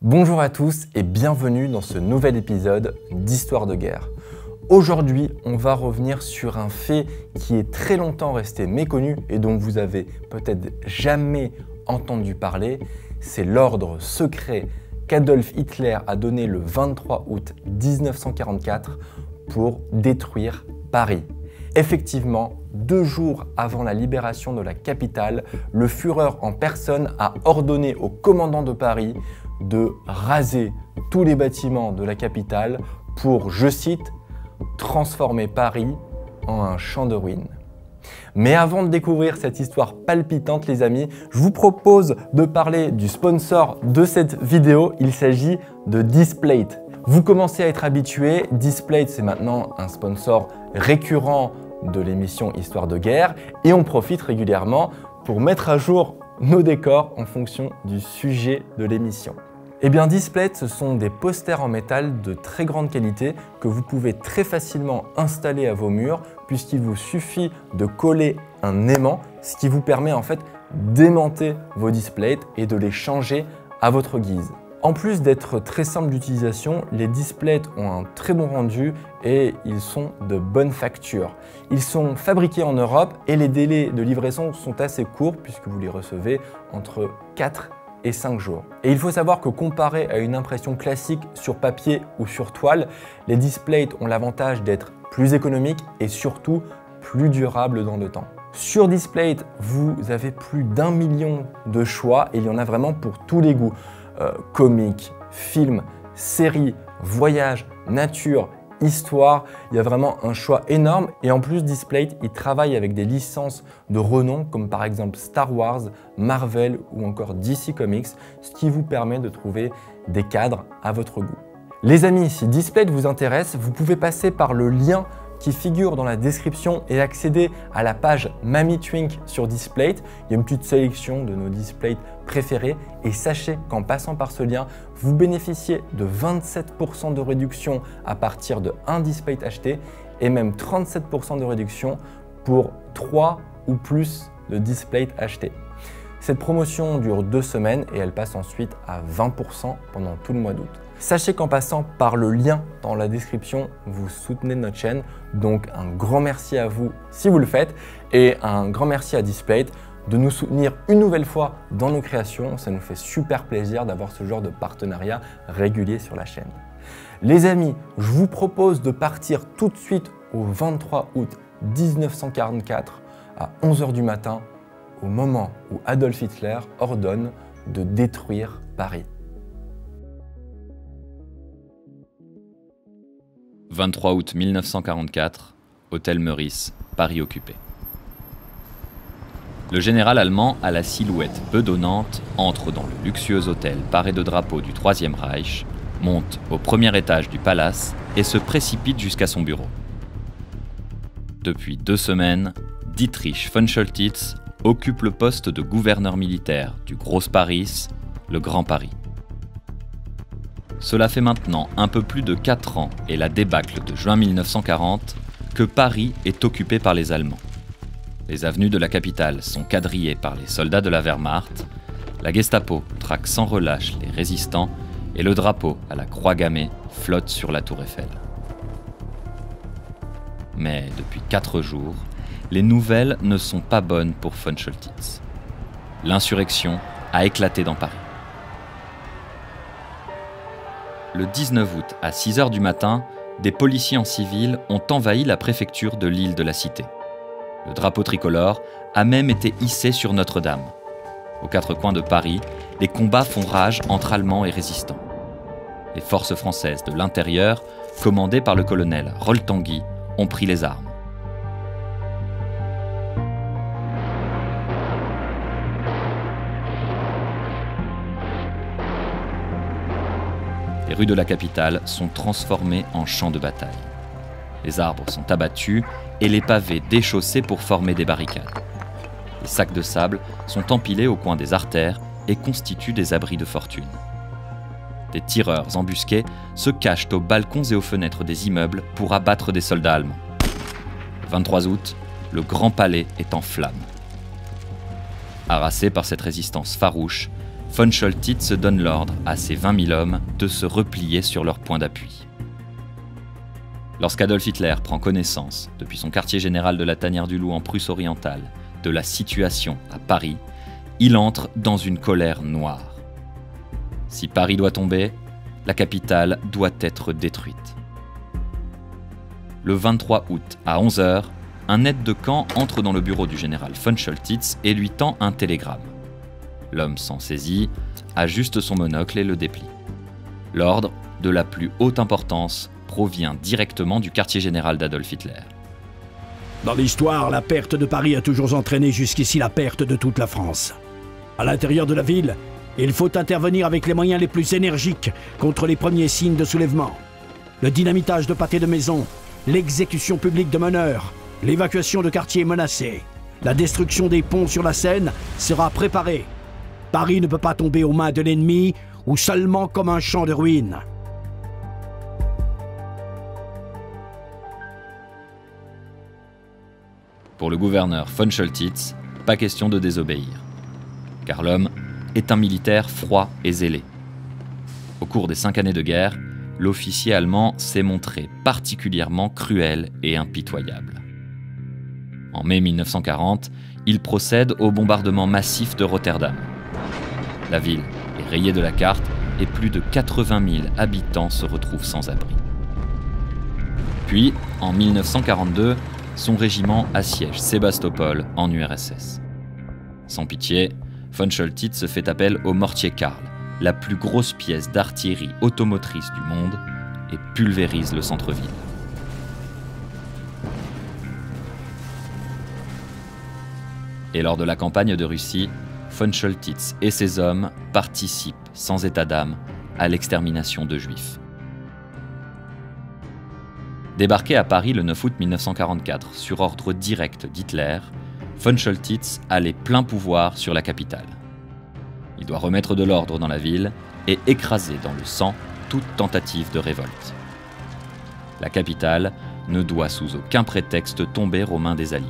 Bonjour à tous et bienvenue dans ce nouvel épisode d'Histoire de guerre. Aujourd'hui, on va revenir sur un fait qui est très longtemps resté méconnu et dont vous avez peut-être jamais entendu parler. C'est l'ordre secret qu'Adolf Hitler a donné le 23 août 1944 pour détruire Paris. Effectivement, 2 jours avant la libération de la capitale, le Führer en personne a ordonné au commandant de Paris de raser tous les bâtiments de la capitale pour, je cite, transformer Paris en un champ de ruines. Mais avant de découvrir cette histoire palpitante, les amis, je vous propose de parler du sponsor de cette vidéo. Il s'agit de Displate. Vous commencez à être habitués, Displate c'est maintenant un sponsor récurrent de l'émission Histoire de guerre et on profite régulièrement pour mettre à jour nos décors en fonction du sujet de l'émission. Eh bien, Displate, ce sont des posters en métal de très grande qualité que vous pouvez très facilement installer à vos murs puisqu'il vous suffit de coller un aimant, ce qui vous permet en fait d'aimanter vos Displates et de les changer à votre guise. En plus d'être très simples d'utilisation, les Displates ont un très bon rendu et ils sont de bonne facture. Ils sont fabriqués en Europe et les délais de livraison sont assez courts puisque vous les recevez entre 4 et 5 jours. Et il faut savoir que comparé à une impression classique sur papier ou sur toile, les Displates ont l'avantage d'être plus économiques et surtout plus durables dans le temps. Sur Displate, vous avez plus d'1 million de choix et il y en a vraiment pour tous les goûts. Comics, films, séries, voyages, nature, histoire, il y a vraiment un choix énorme et en plus Displate, il travaille avec des licences de renom comme par exemple Star Wars, Marvel ou encore DC Comics, ce qui vous permet de trouver des cadres à votre goût. Les amis, si Displate vous intéresse, vous pouvez passer par le lien qui figure dans la description et accéder à la page Mamie Twink sur Displate. Il y a une petite sélection de nos Displates préférés et sachez qu'en passant par ce lien, vous bénéficiez de 27% de réduction à partir de 1 Displate acheté et même 37% de réduction pour 3 ou plus de Displates achetés. Cette promotion dure 2 semaines et elle passe ensuite à 20% pendant tout le mois d'août. Sachez qu'en passant par le lien dans la description, vous soutenez notre chaîne. Donc un grand merci à vous si vous le faites et un grand merci à Displate de nous soutenir une nouvelle fois dans nos créations. Ça nous fait super plaisir d'avoir ce genre de partenariat régulier sur la chaîne. Les amis, je vous propose de partir tout de suite au 23 août 1944 à 11 h du matin, au moment où Adolf Hitler ordonne de détruire Paris. 23 août 1944, Hôtel Meurice, Paris occupé. Le général allemand à la silhouette bedonnante entre dans le luxueux hôtel paré de drapeaux du Troisième Reich, monte au premier étage du palace et se précipite jusqu'à son bureau. Depuis 2 semaines, Dietrich von Choltitz occupe le poste de gouverneur militaire du Groß Paris, le Grand Paris. Cela fait maintenant un peu plus de 4 ans et la débâcle de juin 1940 que Paris est occupé par les Allemands. Les avenues de la capitale sont quadrillées par les soldats de la Wehrmacht, la Gestapo traque sans relâche les résistants et le drapeau à la croix gammée flotte sur la tour Eiffel. Mais depuis 4 jours, les nouvelles ne sont pas bonnes pour von Choltitz. L'insurrection a éclaté dans Paris. Le 19 août à 6 h du matin, des policiers en civil ont envahi la préfecture de l'île de la Cité. Le drapeau tricolore a même été hissé sur Notre-Dame. Aux 4 coins de Paris, les combats font rage entre Allemands et résistants. Les forces françaises de l'intérieur, commandées par le colonel Roltanguy, ont pris les armes. Les rues de la capitale sont transformées en champs de bataille. Les arbres sont abattus et les pavés déchaussés pour former des barricades. Les sacs de sable sont empilés au coin des artères et constituent des abris de fortune. Des tireurs embusqués se cachent aux balcons et aux fenêtres des immeubles pour abattre des soldats allemands. Le 23 août, le Grand Palais est en flammes. Harassés par cette résistance farouche, von Choltitz donne l'ordre à ses 20 000 hommes de se replier sur leur point d'appui. Lorsqu'Adolf Hitler prend connaissance, depuis son quartier général de la Tanière du Loup en Prusse orientale, de la situation à Paris, il entre dans une colère noire. Si Paris doit tomber, la capitale doit être détruite. Le 23 août à 11 h, un aide de camp entre dans le bureau du général von Choltitz et lui tend un télégramme. L'homme s'en saisit, ajuste son monocle et le déplie. L'ordre, de la plus haute importance, provient directement du quartier général d'Adolf Hitler. Dans l'histoire, la perte de Paris a toujours entraîné jusqu'ici la perte de toute la France. À l'intérieur de la ville, il faut intervenir avec les moyens les plus énergiques contre les premiers signes de soulèvement. Le dynamitage de pâtés de maisons, l'exécution publique de meneurs, l'évacuation de quartiers menacés, la destruction des ponts sur la Seine sera préparée. Paris ne peut pas tomber aux mains de l'ennemi ou seulement comme un champ de ruines. Pour le gouverneur von Choltitz, pas question de désobéir, car l'homme est un militaire froid et zélé. Au cours des 5 années de guerre, l'officier allemand s'est montré particulièrement cruel et impitoyable. En mai 1940, il procède au bombardement massif de Rotterdam. La ville est rayée de la carte et plus de 80 000 habitants se retrouvent sans abri. Puis, en 1942, son régiment assiège Sébastopol en URSS. Sans pitié, von Choltitz fait appel au mortier Karl, la plus grosse pièce d'artillerie automotrice du monde, et pulvérise le centre-ville. Et lors de la campagne de Russie, von Choltitz et ses hommes participent, sans état d'âme, à l'extermination de Juifs. Débarqué à Paris le 9 août 1944 sur ordre direct d'Hitler, von Choltitz a les pleins pouvoirs sur la capitale. Il doit remettre de l'ordre dans la ville et écraser dans le sang toute tentative de révolte. La capitale ne doit sous aucun prétexte tomber aux mains des Alliés.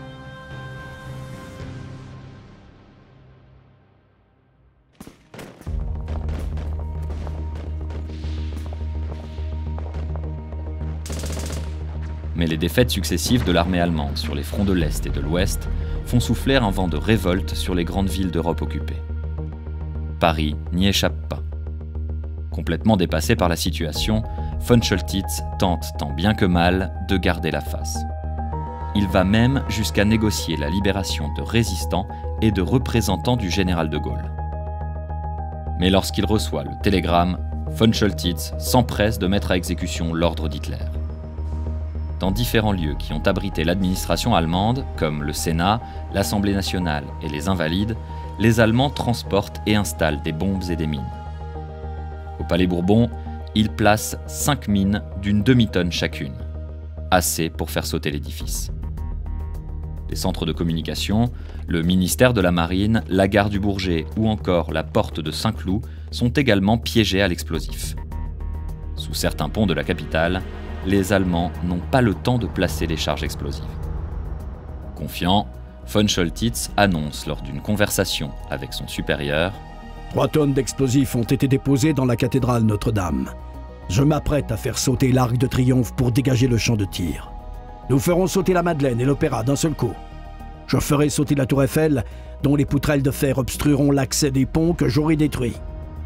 Mais les défaites successives de l'armée allemande sur les fronts de l'Est et de l'Ouest font souffler un vent de révolte sur les grandes villes d'Europe occupées. Paris n'y échappe pas. Complètement dépassé par la situation, von Choltitz tente tant bien que mal de garder la face. Il va même jusqu'à négocier la libération de résistants et de représentants du général de Gaulle. Mais lorsqu'il reçoit le télégramme, von Choltitz s'empresse de mettre à exécution l'ordre d'Hitler. Dans différents lieux qui ont abrité l'administration allemande, comme le Sénat, l'Assemblée nationale et les Invalides, les Allemands transportent et installent des bombes et des mines. Au Palais Bourbon, ils placent 5 mines d'une demi-tonne chacune, assez pour faire sauter l'édifice. Les centres de communication, le ministère de la Marine, la gare du Bourget ou encore la porte de Saint-Cloud sont également piégés à l'explosif. Sous certains ponts de la capitale, les Allemands n'ont pas le temps de placer les charges explosives. Confiant, von Choltitz annonce lors d'une conversation avec son supérieur : 3 tonnes d'explosifs ont été déposées dans la cathédrale Notre-Dame. Je m'apprête à faire sauter l'Arc de Triomphe pour dégager le champ de tir. Nous ferons sauter la Madeleine et l'Opéra d'un seul coup. Je ferai sauter la Tour Eiffel, dont les poutrelles de fer obstrueront l'accès des ponts que j'aurai détruits.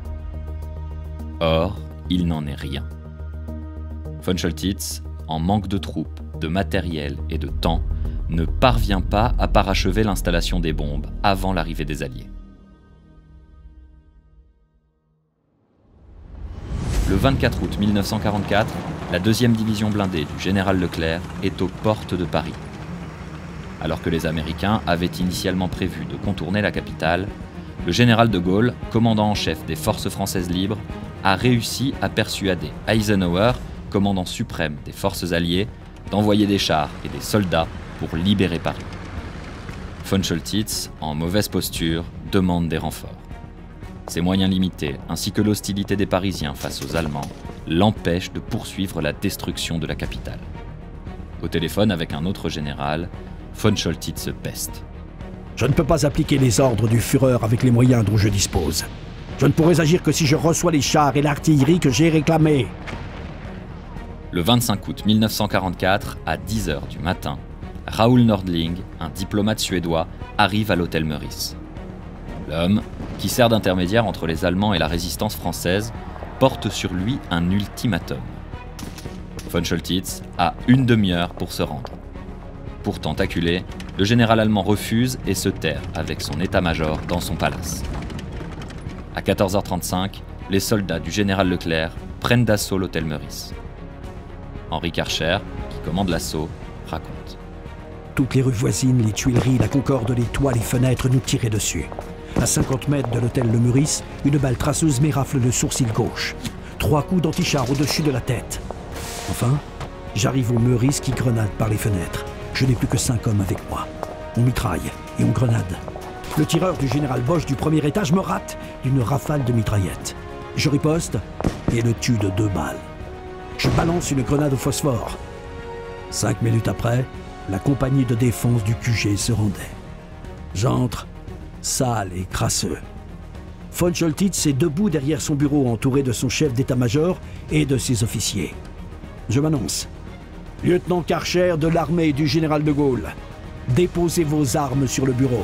Or, il n'en est rien. Von Choltitz, en manque de troupes, de matériel et de temps, ne parvient pas à parachever l'installation des bombes avant l'arrivée des Alliés. Le 24 août 1944, la 2e division blindée du général Leclerc est aux portes de Paris. Alors que les Américains avaient initialement prévu de contourner la capitale, le général de Gaulle, commandant en chef des forces françaises libres, a réussi à persuader Eisenhower, commandant suprême des forces alliées, d'envoyer des chars et des soldats pour libérer Paris. Von Choltitz, en mauvaise posture, demande des renforts. Ses moyens limités, ainsi que l'hostilité des Parisiens face aux Allemands, l'empêchent de poursuivre la destruction de la capitale. Au téléphone avec un autre général, von Choltitz peste. Je ne peux pas appliquer les ordres du Führer avec les moyens dont je dispose. Je ne pourrais agir que si je reçois les chars et l'artillerie que j'ai réclamés. Le 25 août 1944, à 10 h du matin, Raoul Nordling, un diplomate suédois, arrive à l'hôtel Meurice. L'homme, qui sert d'intermédiaire entre les Allemands et la résistance française, porte sur lui un ultimatum. Von Choltitz a une demi-heure pour se rendre. Pourtant acculé, le général allemand refuse et se terre avec son état-major dans son palace. À 14h35, les soldats du général Leclerc prennent d'assaut l'hôtel Meurice. Henri Karcher, qui commande l'assaut, raconte. Toutes les rues voisines, les Tuileries, la Concorde, les toits, les fenêtres nous tiraient dessus. À 50 mètres de l'hôtel Le Meurice, une balle traceuse m'érafle le sourcil gauche. 3 coups d'antichar au-dessus de la tête. Enfin, j'arrive au Meurice qui grenade par les fenêtres. Je n'ai plus que 5 hommes avec moi. On mitraille et on grenade. Le tireur du général Bosch du premier étage me rate d'une rafale de mitraillettes. Je riposte et le tue de 2 balles. Je balance une grenade au phosphore. 5 minutes après, la compagnie de défense du QG se rendait. J'entre, sale et crasseux. Von Choltitz est debout derrière son bureau, entouré de son chef d'état-major et de ses officiers. Je m'annonce. Lieutenant Karcher de l'armée du général de Gaulle, déposez vos armes sur le bureau.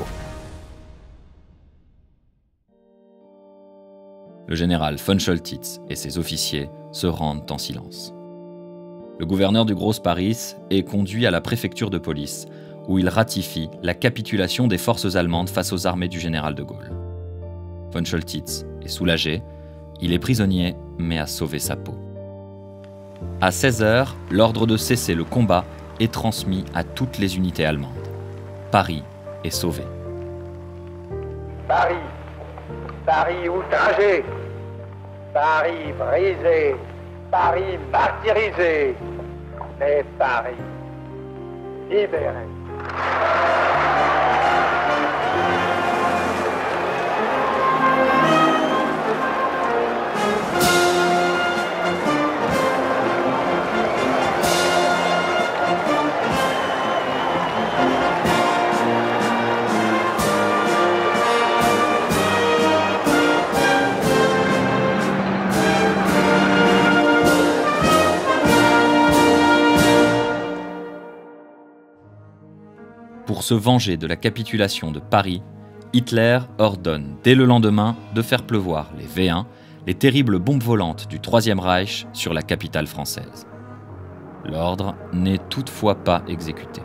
Le général von Choltitz et ses officiers se rendent en silence. Le gouverneur du Grosse Paris est conduit à la préfecture de police, où il ratifie la capitulation des forces allemandes face aux armées du général de Gaulle. Von Choltitz est soulagé, il est prisonnier, mais a sauvé sa peau. À 16 h, l'ordre de cesser le combat est transmis à toutes les unités allemandes. Paris est sauvé. Paris, Paris outragé, Paris brisé, Paris martyrisé, mais Paris libéré. Pour se venger de la capitulation de Paris, Hitler ordonne dès le lendemain de faire pleuvoir les V1, les terribles bombes volantes du Troisième Reich sur la capitale française. L'ordre n'est toutefois pas exécuté.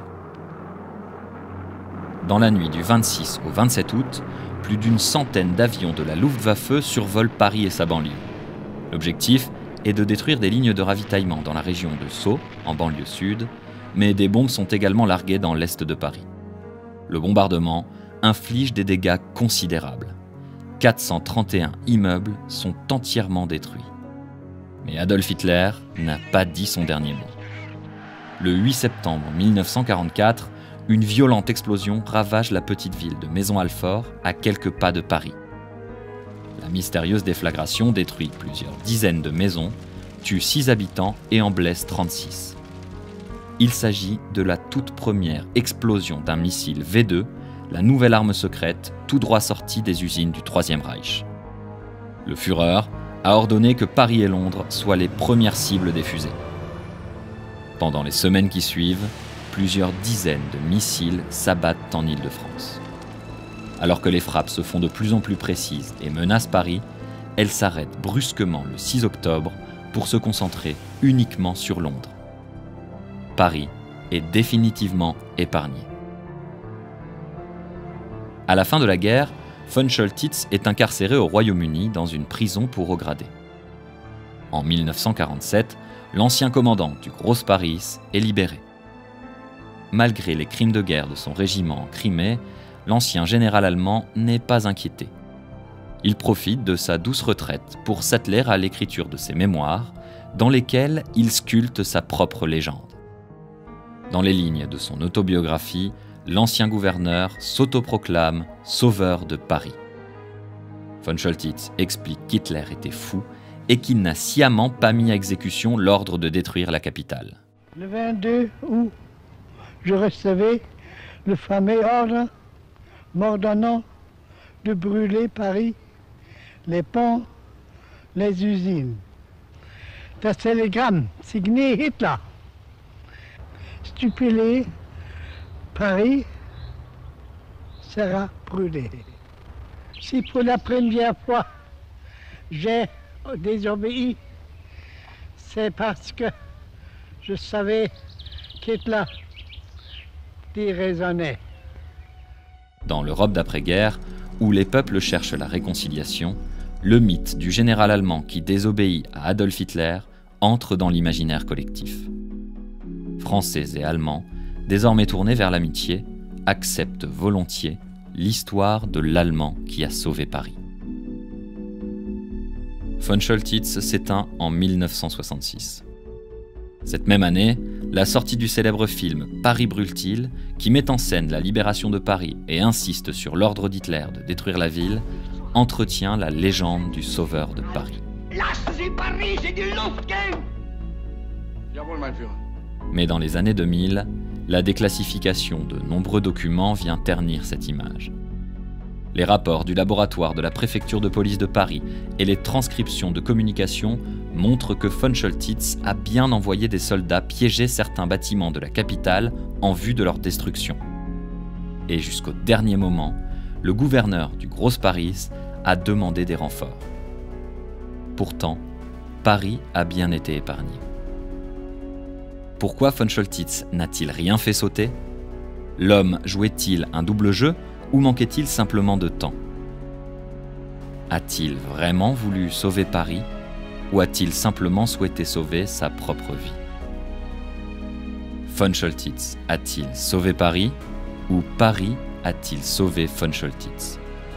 Dans la nuit du 26 au 27 août, plus d'une centaine d'avions de la Luftwaffe survolent Paris et sa banlieue. L'objectif est de détruire des lignes de ravitaillement dans la région de Sceaux, en banlieue sud, mais des bombes sont également larguées dans l'est de Paris. Le bombardement inflige des dégâts considérables. 431 immeubles sont entièrement détruits. Mais Adolf Hitler n'a pas dit son dernier mot. Le 8 septembre 1944, une violente explosion ravage la petite ville de Maisons-Alfort, à quelques pas de Paris. La mystérieuse déflagration détruit plusieurs dizaines de maisons, tue 6 habitants et en blesse 36. Il s'agit de la toute première explosion d'un missile V2, la nouvelle arme secrète tout droit sortie des usines du Troisième Reich. Le Führer a ordonné que Paris et Londres soient les premières cibles des fusées. Pendant les semaines qui suivent, plusieurs dizaines de missiles s'abattent en Île-de-France. Alors que les frappes se font de plus en plus précises et menacent Paris, elles s'arrêtent brusquement le 6 octobre pour se concentrer uniquement sur Londres. Paris est définitivement épargné. À la fin de la guerre, von Choltitz est incarcéré au Royaume-Uni dans une prison pour hauts gradés. En 1947, l'ancien commandant du Grosse Paris est libéré. Malgré les crimes de guerre de son régiment en Crimée, l'ancien général allemand n'est pas inquiété. Il profite de sa douce retraite pour s'atteler à l'écriture de ses mémoires, dans lesquelles il sculpte sa propre légende. Dans les lignes de son autobiographie, l'ancien gouverneur s'autoproclame sauveur de Paris. Von Choltitz explique qu'Hitler était fou et qu'il n'a sciemment pas mis à exécution l'ordre de détruire la capitale. Le 22 août, je recevais le fameux ordre m'ordonnant de brûler Paris les ponts, les usines. Das télégramme signé Hitler. Stupéfié, Paris sera brûlé. Si pour la première fois j'ai désobéi, c'est parce que je savais qu'Hitler déraisonnait. Dans l'Europe d'après-guerre, où les peuples cherchent la réconciliation, le mythe du général allemand qui désobéit à Adolf Hitler entre dans l'imaginaire collectif. Français et Allemands, désormais tournés vers l'amitié, acceptent volontiers l'histoire de l'Allemand qui a sauvé Paris. Von Choltitz s'éteint en 1966. Cette même année, la sortie du célèbre film Paris brûle-t-il, qui met en scène la libération de Paris et insiste sur l'ordre d'Hitler de détruire la ville, entretient la légende du sauveur de Paris. Mais dans les années 2000, la déclassification de nombreux documents vient ternir cette image. Les rapports du laboratoire de la préfecture de police de Paris et les transcriptions de communication montrent que von Choltitz a bien envoyé des soldats piéger certains bâtiments de la capitale en vue de leur destruction. Et jusqu'au dernier moment, le gouverneur du Gros Paris a demandé des renforts. Pourtant, Paris a bien été épargné. Pourquoi von Choltitz n'a-t-il rien fait sauter? L'homme jouait-il un double jeu ou manquait-il simplement de temps? A-t-il vraiment voulu sauver Paris ou a-t-il simplement souhaité sauver sa propre vie? Von Choltitz a-t-il sauvé Paris ou Paris a-t-il sauvé von Choltitz?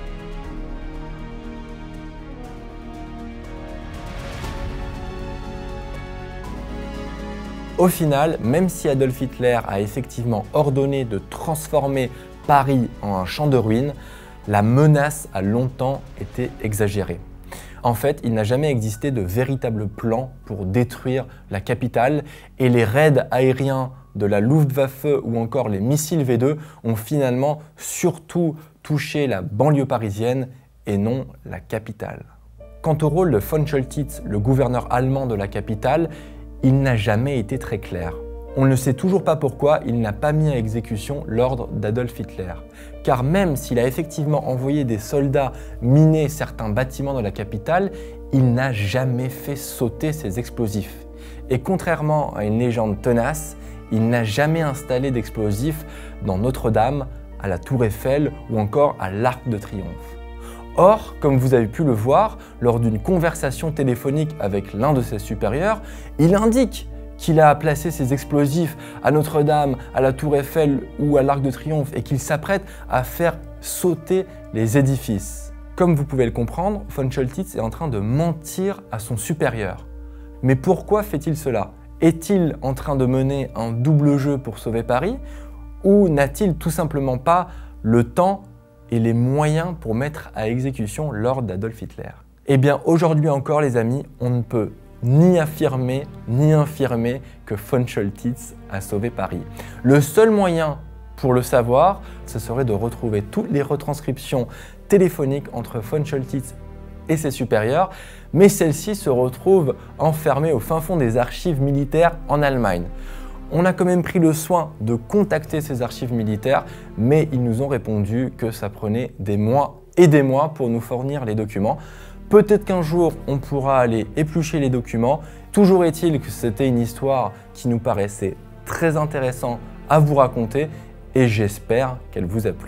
Au final, même si Adolf Hitler a effectivement ordonné de transformer Paris en un champ de ruines, la menace a longtemps été exagérée. En fait, il n'a jamais existé de véritable plan pour détruire la capitale et les raids aériens de la Luftwaffe ou encore les missiles V2 ont finalement surtout touché la banlieue parisienne et non la capitale. Quant au rôle de von Choltitz, le gouverneur allemand de la capitale, il n'a jamais été très clair. On ne sait toujours pas pourquoi il n'a pas mis à exécution l'ordre d'Adolf Hitler. Car même s'il a effectivement envoyé des soldats miner certains bâtiments de la capitale, il n'a jamais fait sauter ces explosifs. Et contrairement à une légende tenace, il n'a jamais installé d'explosifs dans Notre-Dame, à la Tour Eiffel ou encore à l'Arc de Triomphe. Or, comme vous avez pu le voir, lors d'une conversation téléphonique avec l'un de ses supérieurs, il indique qu'il a placé ses explosifs à Notre-Dame, à la Tour Eiffel ou à l'Arc de Triomphe et qu'il s'apprête à faire sauter les édifices. Comme vous pouvez le comprendre, von Choltitz est en train de mentir à son supérieur. Mais pourquoi fait-il cela? Est-il en train de mener un double jeu pour sauver Paris? Ou n'a-t-il tout simplement pas le temps et les moyens pour mettre à exécution l'ordre d'Adolf Hitler? Eh bien, aujourd'hui encore, les amis, on ne peut ni affirmer ni infirmer que von Choltitz a sauvé Paris. Le seul moyen pour le savoir, ce serait de retrouver toutes les retranscriptions téléphoniques entre von Choltitz et ses supérieurs, mais celles-ci se retrouvent enfermées au fin fond des archives militaires en Allemagne. On a quand même pris le soin de contacter ces archives militaires, mais ils nous ont répondu que ça prenait des mois et des mois pour nous fournir les documents. Peut-être qu'un jour, on pourra aller éplucher les documents. Toujours est-il que c'était une histoire qui nous paraissait très intéressante à vous raconter et j'espère qu'elle vous a plu.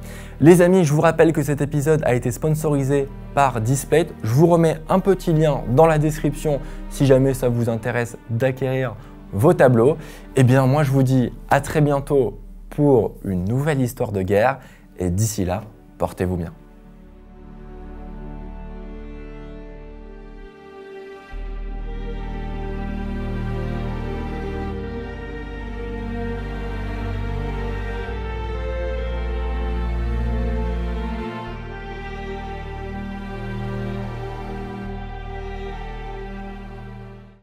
Les amis, je vous rappelle que cet épisode a été sponsorisé par Displate. Je vous remets un petit lien dans la description si jamais ça vous intéresse d'acquérir vos tableaux. Et bien moi je vous dis à très bientôt pour une nouvelle histoire de guerre et d'ici là, portez-vous bien.